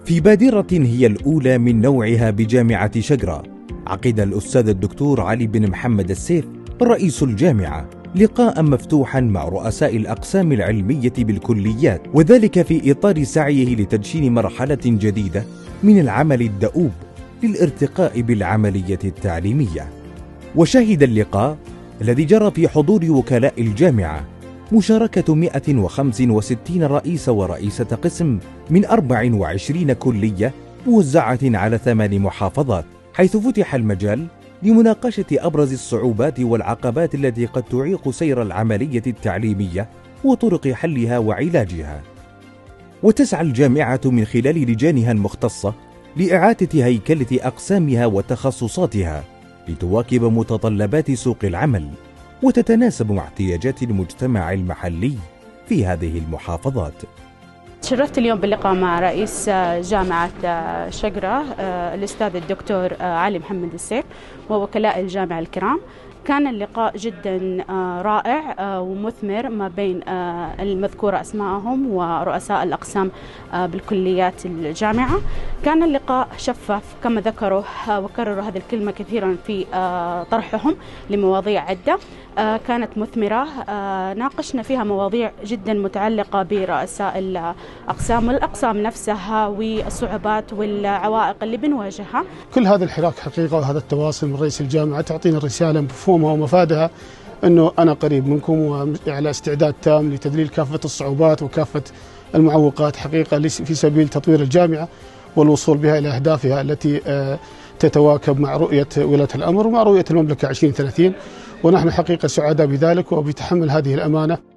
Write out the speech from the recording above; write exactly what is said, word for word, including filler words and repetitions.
في بادرة هي الأولى من نوعها بجامعة شقرة، عقد الأستاذ الدكتور علي بن محمد السيف رئيس الجامعة لقاء مفتوحا مع رؤساء الأقسام العلمية بالكليات، وذلك في إطار سعيه لتدشين مرحلة جديدة من العمل الدؤوب للارتقاء بالعملية التعليمية. وشهد اللقاء الذي جرى في حضور وكلاء الجامعة مشاركة مئة وخمسة وستين رئيس ورئيسة قسم من أربع وعشرين كلية موزعة على ثمان محافظات، حيث فتح المجال لمناقشة أبرز الصعوبات والعقبات التي قد تعيق سير العملية التعليمية وطرق حلها وعلاجها. وتسعى الجامعة من خلال لجانها المختصة لإعادة هيكلة أقسامها وتخصصاتها لتواكب متطلبات سوق العمل وتتناسب مع احتياجات المجتمع المحلي في هذه المحافظات. تشرفت اليوم باللقاء مع رئيس جامعة شقرة الأستاذ الدكتور علي محمد السيف ووكلاء الجامعة الكرام. كان اللقاء جدا رائع ومثمر ما بين المذكورة أسماءهم ورؤساء الأقسام بالكليات الجامعة. كان اللقاء شفاف كما ذكروا وكرروا هذه الكلمة كثيرا في طرحهم لمواضيع عدة، كانت مثمرة. ناقشنا فيها مواضيع جدا متعلقة برؤساء الأقسام والأقسام نفسها والصعوبات والعوائق اللي بنواجهها. كل هذا الحراك حقيقة وهذا التواصل من رئيس الجامعة تعطينا الرسالة مفهومها ومفادها أنه أنا قريب منكم وعلى استعداد تام لتذليل كافة الصعوبات وكافة المعوقات حقيقة في سبيل تطوير الجامعة والوصول بها إلى أهدافها التي تتواكب مع رؤية ولاة الأمر ومع رؤية المملكة عشرين ثلاثين، ونحن حقيقة سعداء بذلك وبتحمل هذه الأمانة.